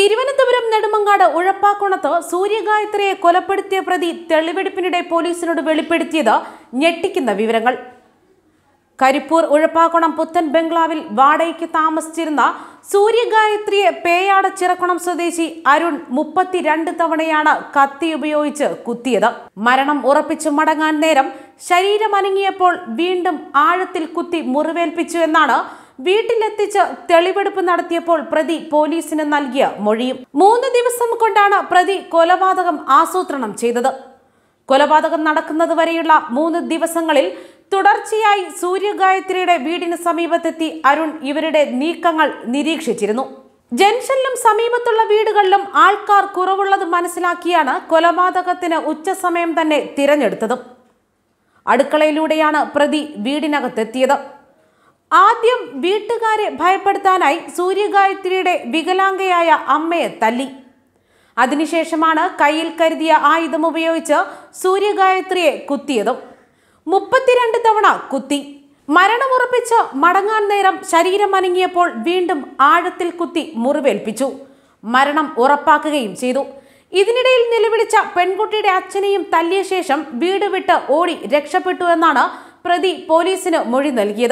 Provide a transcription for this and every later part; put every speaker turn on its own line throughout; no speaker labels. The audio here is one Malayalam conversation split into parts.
തിരുവനന്തപുരം നെടുമങ്ങാട് ഉഴപ്പാക്കുണത്ത് സൂര്യഗായത്രിയെ കൊലപ്പെടുത്തിയ പ്രതി തെളിവെടുപ്പിനിടെ പോലീസിനോട് വെളിപ്പെടുത്തിയത് ഞെട്ടിക്കുന്ന വിവരങ്ങൾ. കരിപ്പൂർ ഉഴപ്പാക്കുണം പുത്തൻ ബംഗ്ലാവിൽ വാടകയ്ക്ക് താമസിച്ചിരുന്ന സൂര്യഗായത്രിയെ പേയാട് ചിറക്കുണം സ്വദേശി അരുൺ 32 തവണയാണ് കത്തി ഉപയോഗിച്ച് കുത്തിയത്. മരണം ഉറപ്പിച്ചു മടങ്ങാൻ നേരം ശരീരം അനങ്ങിയപ്പോൾ വീണ്ടും ആഴത്തിൽ കുത്തി മുറിവേൽപ്പിച്ചു എന്നാണ് വീട്ടിലെത്തിച്ച് തെളിവെടുപ്പ് നടത്തിയപ്പോൾ പ്രതി പോലീസിന് നൽകിയ മൊഴിയും. 3 ദിവസം കൊണ്ടാണ് പ്രതി കൊലപാതകം ആസൂത്രണം ചെയ്തത്. കൊലപാതകം നടക്കുന്നത് വരെയുള്ള 3 ദിവസങ്ങളിൽ തുടർച്ചയായി സൂര്യഗായത്രിയുടെ വീടിന് സമീപത്തെത്തി അരുൺ ഇവരുടെ നീക്കങ്ങൾ നിരീക്ഷിച്ചിരുന്നു. ജംഗ്ഷനിലും സമീപത്തുള്ള വീടുകളിലും ആൾക്കാർ കുറവുള്ളത് മനസ്സിലാക്കിയാണ് കൊലപാതകത്തിന് ഉച്ചസമയം തന്നെ തിരഞ്ഞെടുത്തത്. അടുക്കളയിലൂടെയാണ് പ്രതി വീടിനകത്തെത്തിയത്. ആദ്യം വീട്ടുകാരെ ഭയപ്പെടുത്താനായി സൂര്യഗായത്രിയുടെ വികലാംഗയായ അമ്മയെ തല്ലി. അതിനുശേഷമാണ് കയ്യിൽ കരുതിയ ആയുധം ഉപയോഗിച്ച് സൂര്യഗായത്രിയെ കുത്തിയതും. 32 തവണ കുത്തി. മരണമുറപ്പിച്ച് മടങ്ങാൻ നേരം ശരീരം അനങ്ങിയപ്പോൾ വീണ്ടും ആഴത്തിൽ കുത്തി മുറിവേൽപ്പിച്ചു. മരണം ഉറപ്പാക്കുകയും ചെയ്തു. ഇതിനിടയിൽ നിലവിളിച്ച പെൺകുട്ടിയുടെ അച്ഛനെയും തല്ലിയ ശേഷം വീട് വിട്ട് ഓടി രക്ഷപ്പെട്ടു എന്നാണ് പ്രതി പോലീസിന് മൊഴി നൽകിയത്.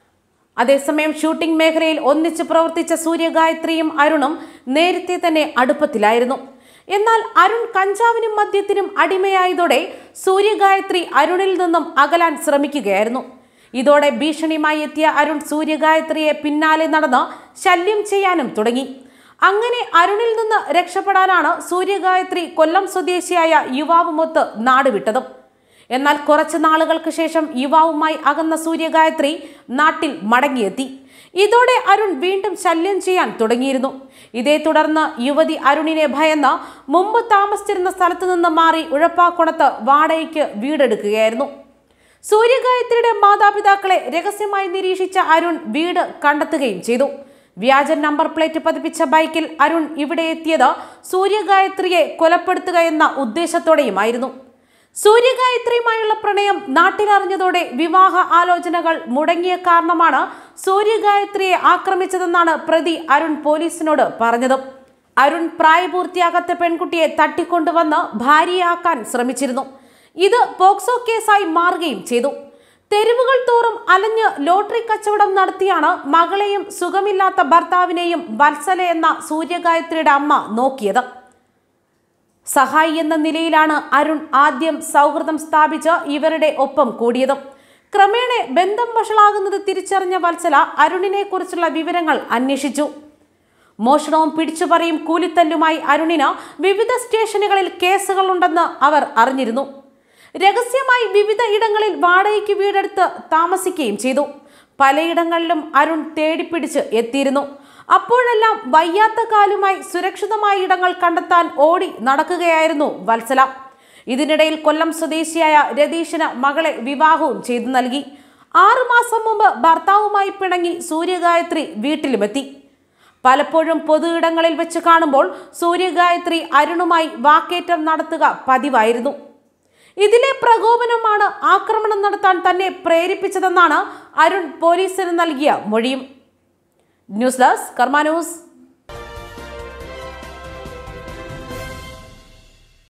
അതേസമയം ഷൂട്ടിംഗ് മേഖലയിൽ ഒന്നിച്ച് പ്രവർത്തിച്ച സൂര്യഗായത്രിയും അരുണും നേരത്തെ തന്നെ അടുപ്പത്തിലായിരുന്നു. എന്നാൽ അരുൺ കഞ്ചാവിനും മദ്യത്തിനും അടിമയായതോടെ സൂര്യഗായത്രി അരുണിൽ നിന്നും അകലാൻ ശ്രമിക്കുകയായിരുന്നു. ഇതോടെ ഭീഷണിയുമായി എത്തിയ അരുൺ സൂര്യഗായത്രിയെ പിന്നാലെ നടന്ന് ശല്യം ചെയ്യാനും തുടങ്ങി. അങ്ങനെ അരുണിൽ നിന്ന് രക്ഷപ്പെടാനാണ് സൂര്യഗായത്രി കൊല്ലം സ്വദേശിയായ യുവാവുമൊത്ത് നാടുവിട്ടതും. എന്നാൽ കുറച്ച് നാളുകൾക്ക് ശേഷം യുവാവുമായി അകന്ന സൂര്യഗായത്രി നാട്ടിൽ മടങ്ങിയെത്തി. ഇതോടെ അരുൺ വീണ്ടും ശല്യം ചെയ്യാൻ തുടങ്ങിയിരുന്നു. ഇതേ തുടർന്ന് യുവതി അരുണിനെ ഭയന്ന് മുമ്പ് താമസിച്ചിരുന്ന സ്ഥലത്ത് നിന്ന് മാറി ഉഴപ്പാക്കുണത്ത് വാടകയ്ക്ക് വീടെടുക്കുകയായിരുന്നു. സൂര്യഗായത്രിയുടെ മാതാപിതാക്കളെ രഹസ്യമായി നിരീക്ഷിച്ച അരുൺ വീട് കണ്ടെത്തുകയും ചെയ്തു. വ്യാജ നമ്പർ പ്ലേറ്റ് പതിപ്പിച്ച ബൈക്കിൽ അരുൺ ഇവിടെ എത്തിയത് സൂര്യഗായത്രിയെ കൊലപ്പെടുത്തുക എന്ന ഉദ്ദേശത്തോടെയുമായിരുന്നു. സൂര്യഗായത്രിയുമായുള്ള പ്രണയം നാട്ടിലറിഞ്ഞതോടെ വിവാഹ ആലോചനകൾ മുടങ്ങിയ കാരണമാണ് സൂര്യഗായത്രിയെ ആക്രമിച്ചതെന്നാണ് പ്രതി അരുൺ പോലീസിനോട് പറഞ്ഞത്. അരുൺ പ്രായപൂർത്തിയാകാത്ത പെൺകുട്ടിയെ തട്ടിക്കൊണ്ടുവന്ന് ഭാര്യയാക്കാൻ ശ്രമിച്ചിരുന്നു. ഇത് പോക്സോ കേസായി മാറുകയും ചെയ്തു. തെരുവുകൾ തോറും അലഞ്ഞ് ലോട്ടറി കച്ചവടം നടത്തിയാണ് മകളെയും സുഖമില്ലാത്ത ഭർത്താവിനെയും വത്സല എന്ന സൂര്യഗായത്രിയുടെ അമ്മ നോക്കിയത്. സഹായി എന്ന നിലയിലാണ് അരുൺ ആദ്യം സൗഹൃദം സ്ഥാപിച്ച് ഇവരുടെ ഒപ്പം കൂടിയത്. ക്രമേണ ബന്ധം വഷളാകുന്നത് തിരിച്ചറിഞ്ഞ വത്സല അരുണിനെ കുറിച്ചുള്ള വിവരങ്ങൾ അന്വേഷിച്ചു. മോഷണവും പിടിച്ചുപറിയും കൂലിത്തല്ലുമായി അരുണിന് വിവിധ സ്റ്റേഷനുകളിൽ കേസുകളുണ്ടെന്ന് അവർ അറിഞ്ഞിരുന്നു. രഹസ്യമായി വിവിധ ഇടങ്ങളിൽ വാടകയ്ക്ക് വീടെടുത്ത് താമസിക്കുകയും ചെയ്തു. പലയിടങ്ങളിലും അരുൺ തേടിപ്പിടിച്ച് എത്തിയിരുന്നു. അപ്പോഴെല്ലാം വയ്യാത്ത കാലുമായി സുരക്ഷിതമായ ഇടങ്ങൾ കണ്ടെത്താൻ ഓടി നടക്കുകയായിരുന്നു വത്സല. ഇതിനിടയിൽ കൊല്ലം സ്വദേശിയായ രതീഷിന് മകളെ വിവാഹവും ചെയ്തു നൽകി. 6 മാസം മുമ്പ് ഭർത്താവുമായി പിണങ്ങി സൂര്യഗായത്രി വീട്ടിലുമെത്തി. പലപ്പോഴും പൊതു ഇടങ്ങളിൽ വെച്ച് കാണുമ്പോൾ സൂര്യഗായത്രി അരുണുമായി വാക്കേറ്റം നടത്തുക പതിവായിരുന്നു. ഇതിലെ പ്രകോപനമാണ് ആക്രമണം നടത്താൻ തന്നെ പ്രേരിപ്പിച്ചതെന്നാണ് അരുൺ പോലീസിന് നൽകിയ മൊഴിയും. News desk Karma news.